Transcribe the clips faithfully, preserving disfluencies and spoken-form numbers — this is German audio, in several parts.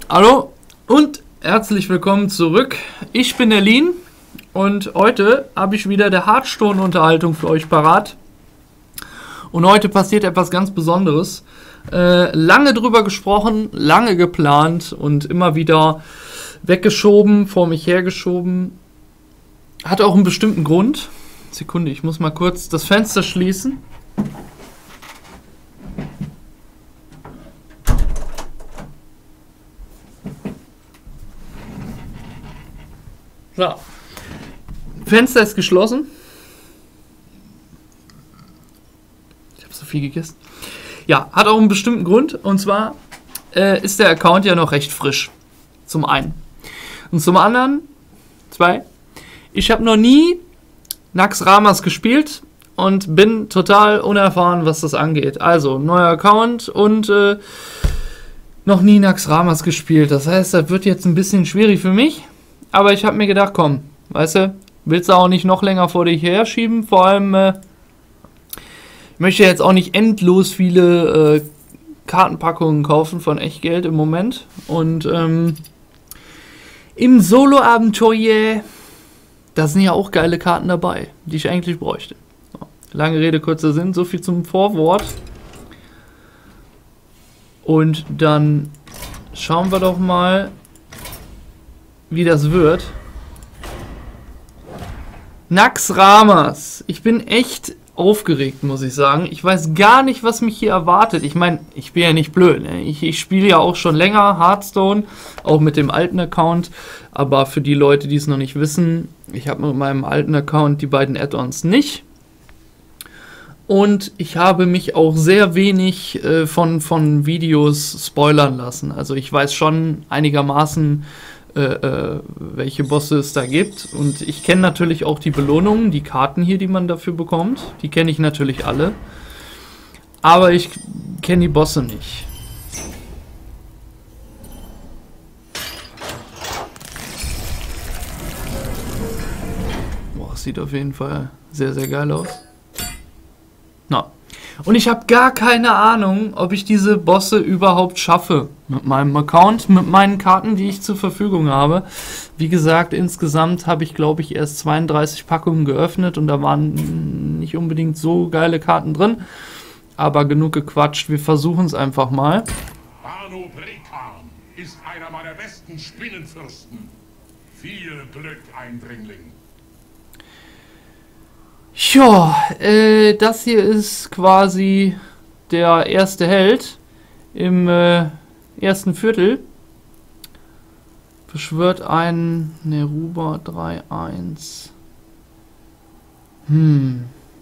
Hallo und herzlich willkommen zurück. Ich bin der Lin und heute habe ich wieder der Hearthstone-Unterhaltung für euch parat. Und heute passiert etwas ganz Besonderes. Äh, lange drüber gesprochen, lange geplant und immer wieder weggeschoben, vor mich hergeschoben. Hat auch einen bestimmten Grund. Sekunde, ich muss mal kurz das Fenster schließen. So. Fenster ist geschlossen. Ich habe so viel gegessen. Ja, hat auch einen bestimmten Grund. Und zwar äh, ist der Account ja noch recht frisch. Zum einen. Und zum anderen, zwei, ich habe noch nie Naxxramas gespielt und bin total unerfahren, was das angeht. Also, neuer Account und äh, noch nie Naxxramas gespielt. Das heißt, das wird jetzt ein bisschen schwierig für mich. Aber ich habe mir gedacht, komm, weißt du, willst du auch nicht noch länger vor dich her schieben? Vor allem, äh, ich möchte jetzt auch nicht endlos viele äh, Kartenpackungen kaufen von Echtgeld im Moment. Und ähm, im Solo-Abenteuer, da sind ja auch geile Karten dabei, die ich eigentlich bräuchte. So, lange Rede, kurzer Sinn, so viel zum Vorwort. Und dann schauen wir doch mal, wie das wird. Naxxramas. Ich bin echt aufgeregt, muss ich sagen. Ich weiß gar nicht, was mich hier erwartet. Ich meine, ich bin ja nicht blöd. Ne? Ich, ich spiele ja auch schon länger Hearthstone, auch mit dem alten Account. Aber für die Leute, die es noch nicht wissen, ich habe mit meinem alten Account die beiden Add-ons nicht. Und ich habe mich auch sehr wenig äh, von, von Videos spoilern lassen. Also ich weiß schon einigermaßen, Äh, äh, welche Bosse es da gibt. Und ich kenne natürlich auch die Belohnungen, die Karten hier, die man dafür bekommt. Die kenne ich natürlich alle. Aber ich kenne die Bosse nicht. Boah, sieht auf jeden Fall sehr, sehr geil aus. Na. Und ich habe gar keine Ahnung, ob ich diese Bosse überhaupt schaffe. Mit meinem Account, mit meinen Karten, die ich zur Verfügung habe. Wie gesagt, insgesamt habe ich, glaube ich, erst zweiunddreißig Packungen geöffnet. Und da waren nicht unbedingt so geile Karten drin. Aber genug gequatscht, wir versuchen es einfach mal. Banu Brekan ist einer meiner besten Spinnenfürsten. Viel Glück, Eindringling. Ja, äh, das hier ist quasi der erste Held im äh, ersten Viertel. Beschwört einen Neruba drei eins. Hm.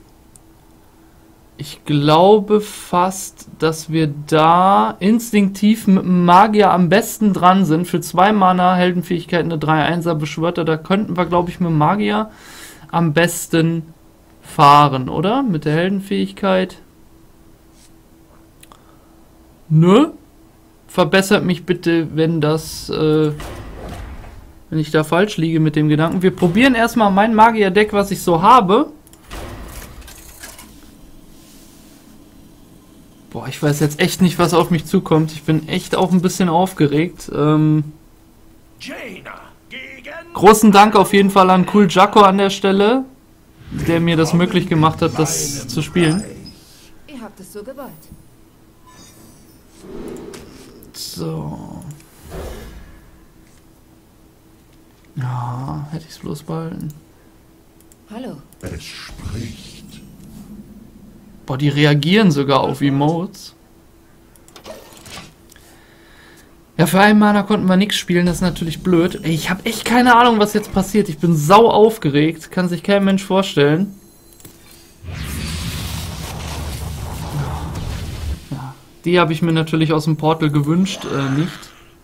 Ich glaube fast, dass wir da instinktiv mit dem Magier am besten dran sind. Für zwei Mana Heldenfähigkeit eine drei einser Beschwörter. Da könnten wir, glaube ich, mit dem Magier am besten fahren, oder? Mit der Heldenfähigkeit. Nö. Verbessert mich bitte, wenn das, äh, wenn ich da falsch liege mit dem Gedanken. Wir probieren erstmal mein Magier-Deck, was ich so habe. Boah, ich weiß jetzt echt nicht, was auf mich zukommt. Ich bin echt auch ein bisschen aufgeregt. Ähm, großen Dank auf jeden Fall an Cool Jacko an der Stelle, der mir das möglich gemacht hat, das zu spielen. Ihr habt es so gewollt. So. Ja, hätte ich es bloß behalten. Hallo. Es spricht. Boah, die reagieren sogar auf Emotes. Ja, für einen Mana konnten wir nichts spielen, das ist natürlich blöd. Ey, ich habe echt keine Ahnung, was jetzt passiert. Ich bin sau aufgeregt, kann sich kein Mensch vorstellen. Ja, die habe ich mir natürlich aus dem Portal gewünscht, äh, nicht.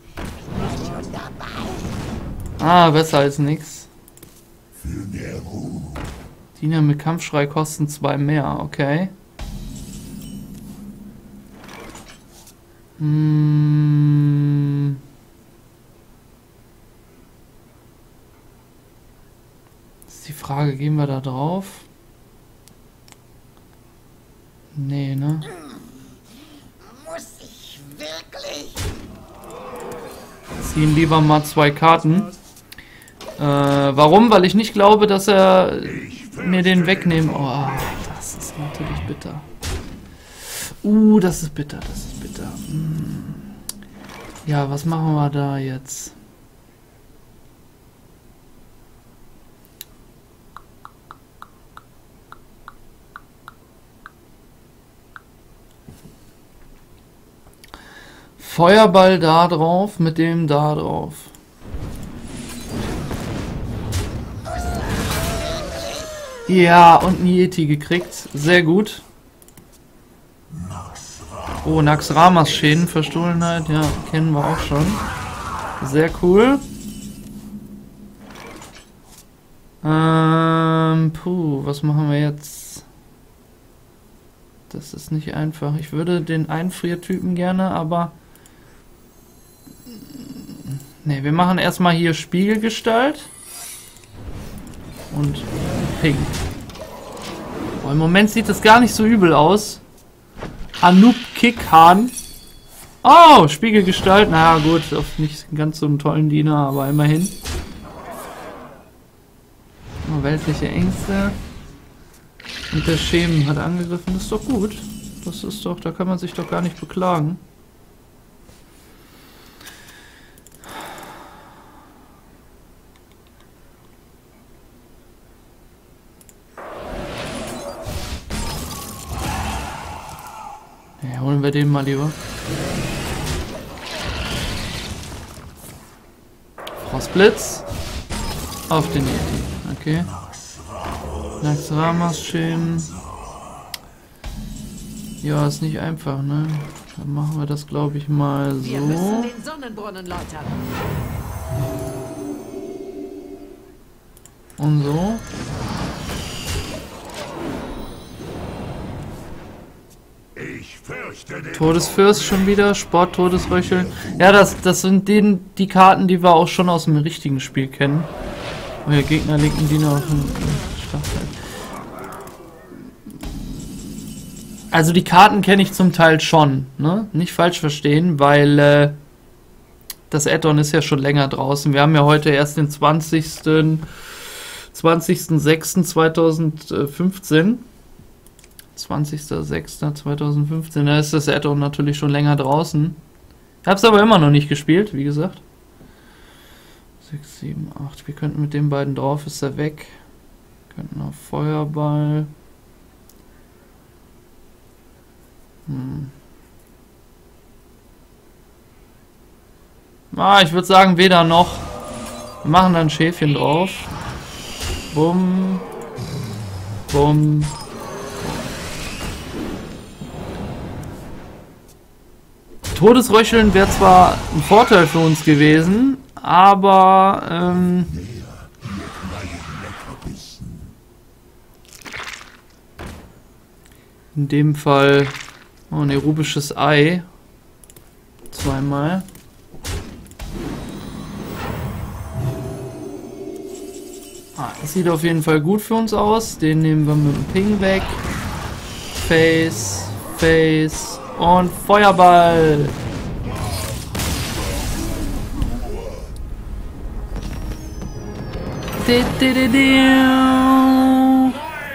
Ah, besser als nix. Diener mit Kampfschrei kosten zwei mehr, okay. Hm. Ist die Frage, gehen wir da drauf? Nee, ne? Muss ich wirklich? ziehen lieber mal zwei Karten. Äh, warum? Weil ich nicht glaube, dass er mir den wegnehmen... Oh, das ist natürlich bitter. Uh, das ist bitter, das ist bitter. Hm. Ja, was machen wir da jetzt? Feuerball da drauf, mit dem da drauf. Ja, und ein Yeti gekriegt. Sehr gut. Oh, Naxxramas Schäden, Verstohlenheit, ja, kennen wir auch schon. Sehr cool. Ähm, puh, was machen wir jetzt? Das ist nicht einfach. Ich würde den Einfriertypen gerne, aber... Ne, wir machen erstmal hier Spiegelgestalt. Und Ping. Oh, im Moment sieht das gar nicht so übel aus. Anub Kickhahn. Oh, Spiegelgestalt. Na gut, auf nicht ganz so einen tollen Diener, aber immerhin. Oh, weltliche Ängste. Und der Schemen hat angegriffen. Das ist doch gut. Das ist doch, da kann man sich doch gar nicht beklagen. Ja, holen wir den mal lieber. Frostblitz. Auf den Yeti. Okay. Naxxramas Schemen. Ja, ist nicht einfach, ne? Dann machen wir das, glaube ich, mal so. Wir müssen den Sonnenbrunnen läutern. Und so. Ich fürchte den Todesfürst schon wieder, Sport, Todesröcheln. Ja, das, das sind den, die Karten, die wir auch schon aus dem richtigen Spiel kennen. Euer Gegner legt einen Diener auf den Schlachtfeld. Also die Karten kenne ich zum Teil schon, ne? Nicht falsch verstehen, weil äh, das Add-on ist ja schon länger draußen. Wir haben ja heute erst den zwanzigsten sechsten zweitausendfünfzehn. zwanzigster sechster zweitausendfünfzehn, da ist das Add-on natürlich schon länger draußen. Ich habe es aber immer noch nicht gespielt, wie gesagt. sechs, sieben, acht. Wir könnten mit den beiden drauf, ist er weg. Wir könnten auf Feuerball. Hm. Ah, ich würde sagen, weder noch. Wir machen dann ein Schäfchen drauf. Bumm. Bumm. Todesröcheln wäre zwar ein Vorteil für uns gewesen, aber ähm, in dem Fall oh, ein erubisches Ei. Zweimal. Ah, das sieht auf jeden Fall gut für uns aus. Den nehmen wir mit dem Ping weg. Face, Face. Und Feuerball. Nein, äh,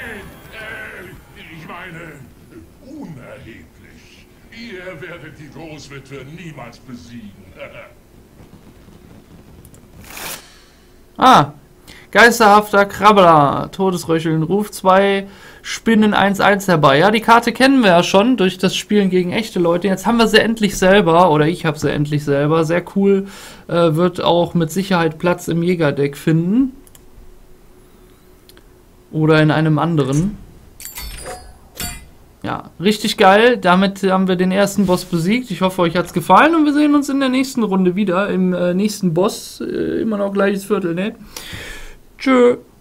ich meine, unerheblich. Ihr werdet die Großwitwe niemals besiegen. Ah, geisterhafter Krabbler, Todesröcheln, Ruf zwei, Spinnen eins eins herbei. Ja, die Karte kennen wir ja schon durch das Spielen gegen echte Leute. Jetzt haben wir sie endlich selber, oder ich habe sie endlich selber. Sehr cool, äh, wird auch mit Sicherheit Platz im Jägerdeck finden. Oder in einem anderen. Ja, richtig geil. Damit haben wir den ersten Boss besiegt. Ich hoffe, euch hat es gefallen und wir sehen uns in der nächsten Runde wieder. Im äh, nächsten Boss. Äh, immer noch gleiches Viertel, ne? Tschö.